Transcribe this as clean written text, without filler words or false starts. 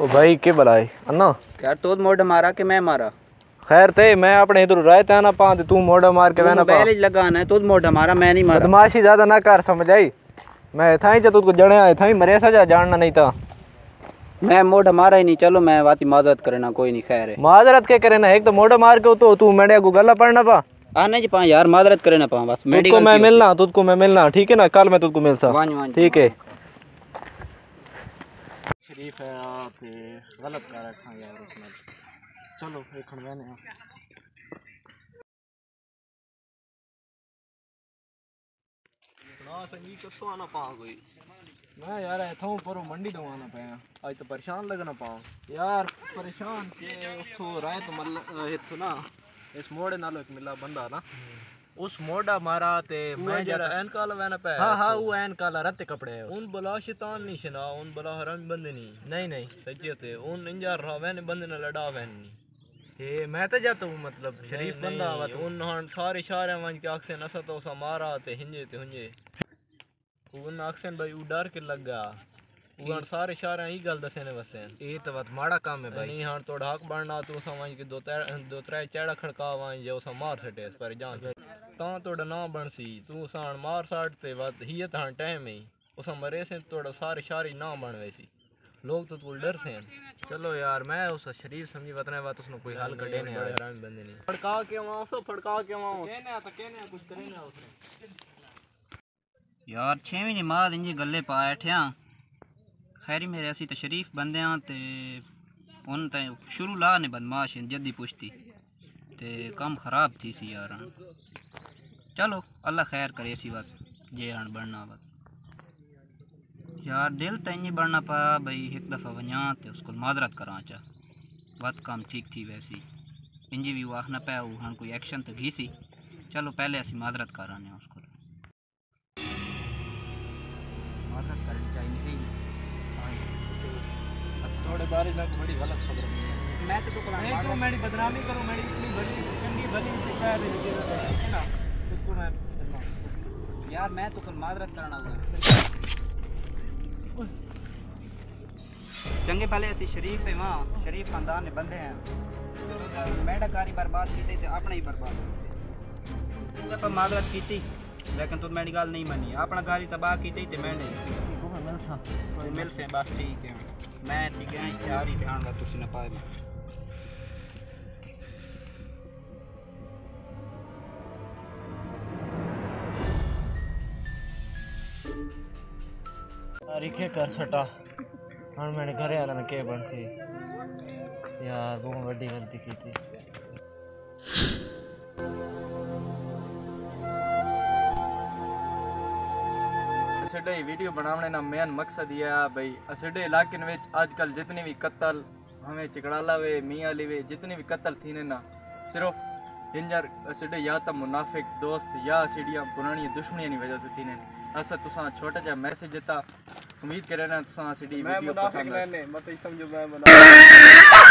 ओ भाई के बुलाए अन्ना यार तो मोड़ मारा कि मैं मारा। खैर थे मैं अपने इधर रहता है ना पा तू मोड़ा मार के वैना पा पहले लगाना है। तू मोड़ मारा मैं नहीं मारा। बदमाशी ज्यादा ना कर समझ आई। मैं था ही तुझको जने आए था ही मरे सजा जानना नहीं था। मैं मोड़ मारा ही नहीं। चलो मैं बात माजरत करना कोई नहीं। खैर है माजरत के करे ना एक तो मोड़ा मार के तो तू मेरे को गला पड़ना पा आने जी पा यार माजरत करे ना पा बस तुझको मैं मिलना ठीक है ना कल मैं तुझको मिल सा ठीक है। शरीफ है आप गलत कर रखा यार उसने। चलो एक खड़वाने ना संगी कतो आना पा कोई मैं यार ऐसा हूं पर मंडी तो आना पाया आज तो परेशान लगना पाऊं यार परेशान के उसको राय तो मतलब इतो ना इस मोड़े नालो एक मिला बंदा ना उस मोड़ा मारा ते मैं जरा एन काला वैना पे हां वो एन काला रत्ते कपड़े है उन बला शैतान नहीं शना उन बला हराम बंदे नहीं नहीं सच्चे थे उन इंजार रहा वैने बंदे ने लड़ा वैन हे मैं तो जाता हूं मतलब शरीफ बंदा आवा तो उन हन सारे शारे वंज के आखे नसा तो सा मारा ते हिंजे ते हुंजे उन आखसन भाई उ डर के लगा उन सारे शारे ही गल दसने वसे ए तो बात माड़ा काम है भाई नहीं हां तो ढाक बनना तू समझ के दो त्रै चेड़ा खड़का वंज जो सा मार सटे इस पर जान ता तोड़ा ना बनसी तू सान मार साट ते बात ही ता टाइम ही उस मरे से तोड़ा सारे शारी ना बनवे सी लोग तो तू डर से चलो यार मैं उस शरीफ समझी बतने बात उसने कोई हल कटे नहीं बड़े हराम बंदे नहीं फड़का के वहां सो फड़का के वहां कहने कुछ करे ना उसने यार 6वीं नमाज इंजी गल्ले पाए ठिया खैरी मेरे असी तो शरीफ बंदे हां ते उन ते शुरू ला ने बदमाश जद्दी पुछती ते काम खराब थी सी यार। चलो अल्लाह खैर करे सी बात जे हन बनना बात यार दिल तो इंजी बनना पा भाई एक दफ़ा वजा तो उसको माजरत करा चा बात काम ठीक थी वैसी इंजी भी वो आखना पाया वो हन कोई एक्शन तो घी सी। चलो पहले असी माजरत कराने उसको माजरत करनी चाहिए थोड़े बारे में बड़ी गलत खबर मैं तो मेरी बदनामी करूं मेरी इतनी बड़ी चंगी भली शिकायत है ना तुझको मैं यार मैं तो कल माजरत करना हुआ चंगे पहले असी शरीफ है वहाँ शरीफ खानदान ने बंदे हैं मेरा कारी बर्बाद की तो अपना ही बर्बाद दफा माजरत की लेकिन तू मेरी गल नहीं मनी अपना कारी तबाह की तो मैं नहीं मिल से बस ठीक है मैं ठीक है इश्तिहार ही ध्यान रख तुसी ना पाए तारीखे कर सटा हाँ मैंने घरे आना ना के बन सी यार बहुत बड़ी गलती की थी। असडे वीडियो बनाने ना मेन मकसद यह है भाई असडे इलाके में आजकल जितने भी कत्ल हमें चिकड़ाला वे मियाँ वे जितने भी कत्ल थी ने ना सिर्फ इंजर असडे या तो मुनाफिक दोस्त या असडियाँ पुरानी दुश्मनियाँ की वजह से थी ने अस तुसा छोटा जा मैसेज देता उम्मीद करे ना तुसा असडी वीडियो पसंद है।